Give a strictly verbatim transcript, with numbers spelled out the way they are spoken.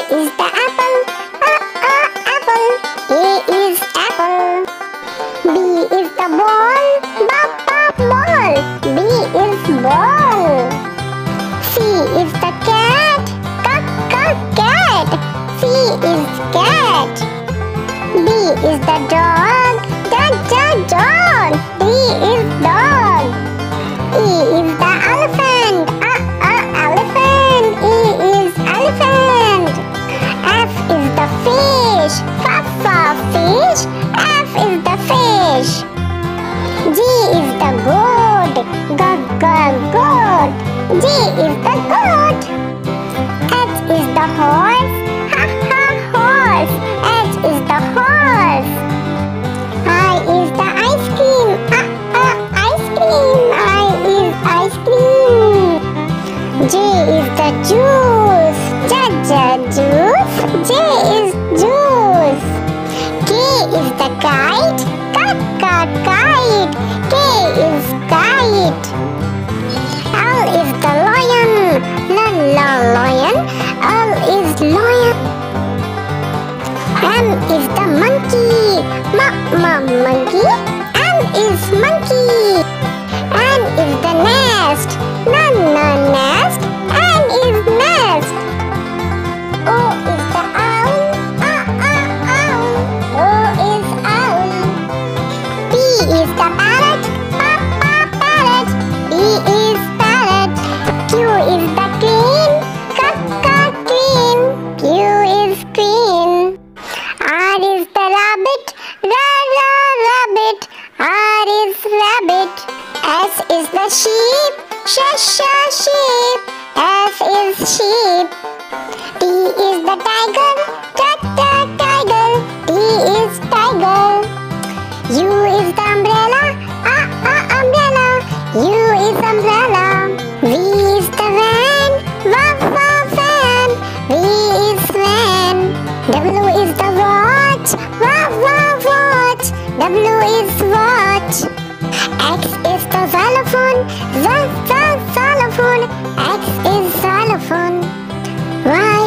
is the apple. A, a, apple. A is apple. B is the ball. B, b, ball. B is ball. C is the cat. C, c, cat. C is cat. D is the dog. D, d, dog. D is dog. E is the elephant. A, a, elephant. E is elephant. F is the fish. F, f, fish. F is the fish. G is the goat. G, g, goat. G is the goat. H is the horse. Ha, ha, horse. H is the horse. I is the ice cream. Ah, ah, ice cream. I is ice cream. J is the juice. J, j, juice. J is juice. K is the kite. K, k, kite. K is kite. L is the lion. L, l, lion. L is lion. M is the monkey. M, m, monkey. M is monkey. N is the nest. N, n, nest. N is nest. O is the owl. A, a, owl. O is owl. P is the parrot. P, p, parrot. P is parrot. Q is the queen. K, k, queen. Q is queen. R is the rabbit. Ra, ra, rabbit. R is rabbit. S is the sheep. Sh, sh, sheep. S is sheep. T is the tiger. T, t, tiger. T is tiger. U is the umbrella. A, a, umbrella. U is umbrella. V is the van. V, v, van. V is van. W is the watch. W, w, watch. W is watch. X is the xylophone. Z, z, xylophone. X is xylophone. Y